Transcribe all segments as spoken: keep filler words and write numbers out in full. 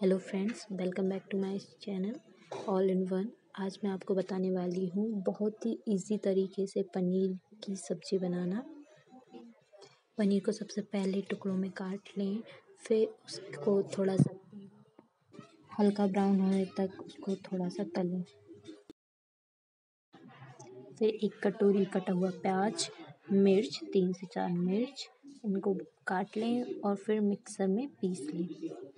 Hello friends, welcome back to my channel all in one. आज मैं आपको बताने वाली हूँ बहुत ही इजी तरीके से पनीर की सब्ज़ी बनाना। पनीर को सबसे पहले टुकड़ों में काट लें, फिर उसको थोड़ा सा हल्का ब्राउन होने तक उसको थोड़ा सा तलें। फिर एक कटोरी कटा हुआ प्याज, मिर्च, तीन से चार मिर्च, इनको काट लें और फिर मिक्सर में पीस लें।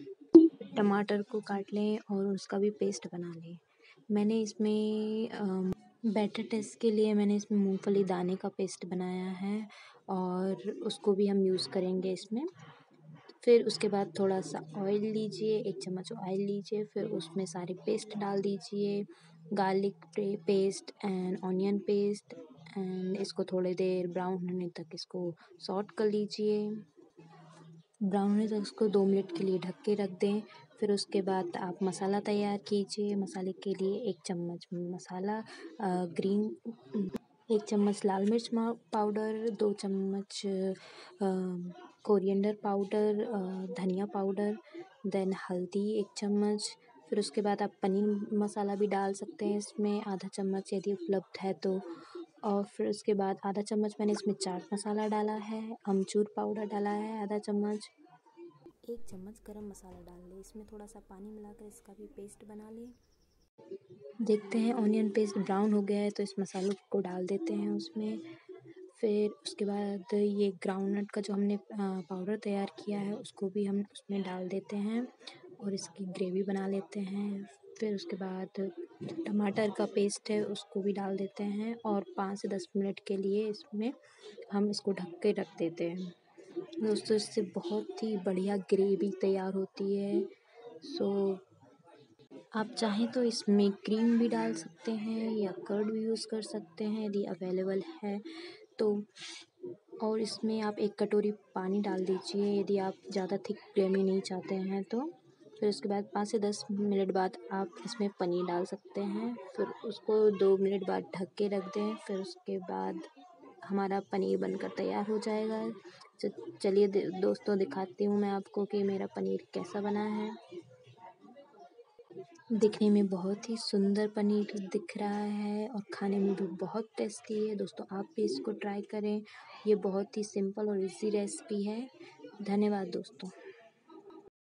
टमाटर को काट लें और उसका भी पेस्ट बना लें। मैंने इसमें बैटर टेस्ट के लिए मैंने इसमें मूंगफली दाने का पेस्ट बनाया है और उसको भी हम यूज़ करेंगे इसमें। फिर उसके बाद थोड़ा सा ऑयल लीजिए, एक चम्मच ऑयल लीजिए, फिर उसमें सारे पेस्ट डाल दीजिए, garlic paste and onion paste, and इसको थोड़ी देर ब्राउन होने तक इसको सॉट कर लीजिए। ब्राउन होने तक उसको दो मिनट के लिए ढक के रख दें। फिर उसके बाद आप मसाला तैयार कीजिए। मसाले के लिए एक चम्मच मसाला ग्रीन एक चम्मच लाल मिर्च पाउडर, दो चम्मच कोरिएंडर पाउडर, धनिया पाउडर, देन हल्दी एक चम्मच। फिर उसके बाद आप पनीर मसाला भी डाल सकते हैं इसमें, आधा चम्मच यदि उपलब्ध है तो। और फिर उसके बाद आधा चम्मच मैंने इसमें चाट मसाला डाला है, अमचूर पाउडर डाला है आधा चम्मच, एक चम्मच गरम मसाला डाल लें। इसमें थोड़ा सा पानी मिलाकर इसका भी पेस्ट बना लें। देखते हैं ऑनियन पेस्ट ब्राउन हो गया है तो इस मसालों को डाल देते हैं उसमें। फिर उसके बाद ये ग्राउंडनट का जो हमने पाउडर तैयार किया है उसको भी हम उसमें डाल देते हैं और इसकी ग्रेवी बना लेते हैं। फिर उसके बाद टमाटर का पेस्ट है उसको भी डाल देते हैं और पाँच से दस मिनट के लिए इसमें हम इसको ढक के रख देते हैं। दोस्तों, इससे बहुत ही बढ़िया ग्रेवी तैयार होती है। सो आप चाहें तो इसमें क्रीम भी डाल सकते हैं या कर्ड भी यूज़ कर सकते हैं यदि अवेलेबल है तो। और इसमें आप एक कटोरी पानी डाल दीजिए यदि आप ज़्यादा थिक ग्रेवी नहीं चाहते हैं तो। फिर उसके बाद पाँच से दस मिनट बाद आप इसमें पनीर डाल सकते हैं। फिर उसको दो मिनट बाद ढक के रख दें। फिर उसके बाद हमारा पनीर बनकर तैयार हो जाएगा। चलिए दोस्तों, दिखाती हूँ मैं आपको कि मेरा पनीर कैसा बना है। दिखने में बहुत ही सुंदर पनीर दिख रहा है और खाने में भी बहुत टेस्टी है। दोस्तों, आप भी इसको ट्राई करें। ये बहुत ही सिंपल और इजी रेसिपी है। धन्यवाद दोस्तों।